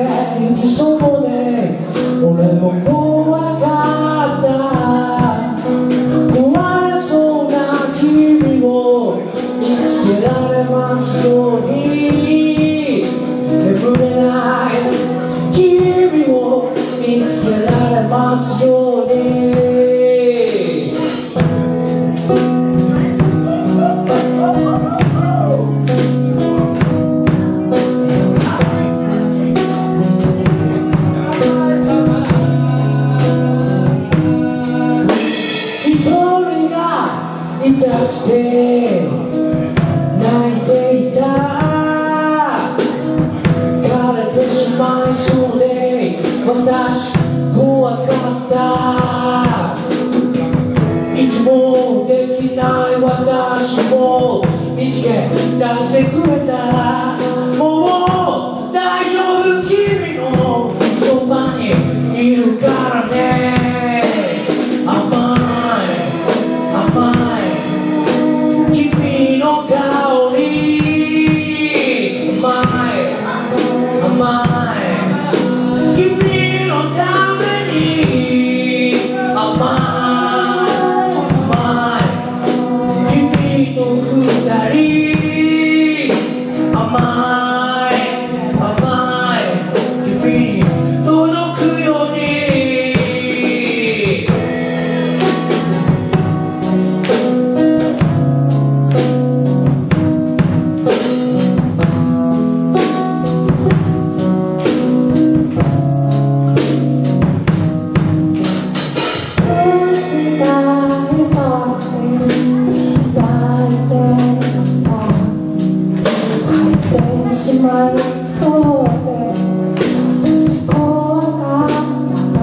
行きそうで俺も怖かった。壊れそうな君を見つけられますように、眠れない君を見つけられますように。痛くて泣いていた。枯れてしまいそうで私怖かった。息もできない私も見つけ出してくれた。もう大丈夫、君のそばにいるからね。 しまいそうで私怖かった。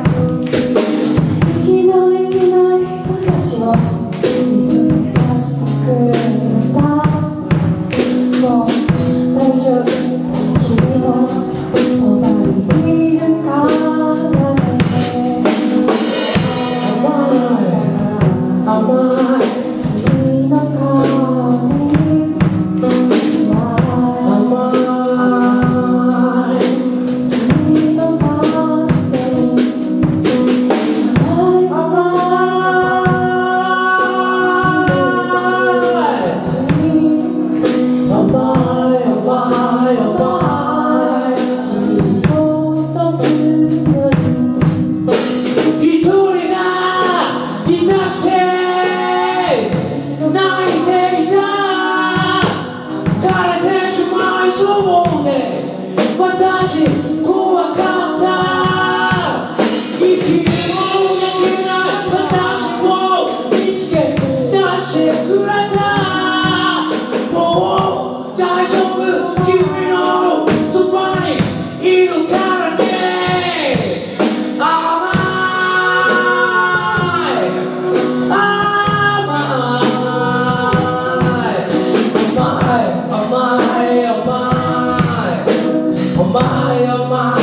息のできない私を見つけ出してくれた。もう大丈夫、君のそばにいるからね。甘い君の顔に私怖かった。息もできない私を見つけ出してくれた。もう大丈夫、君のそばにいるからね。甘い甘い甘い甘い甘い甘い甘い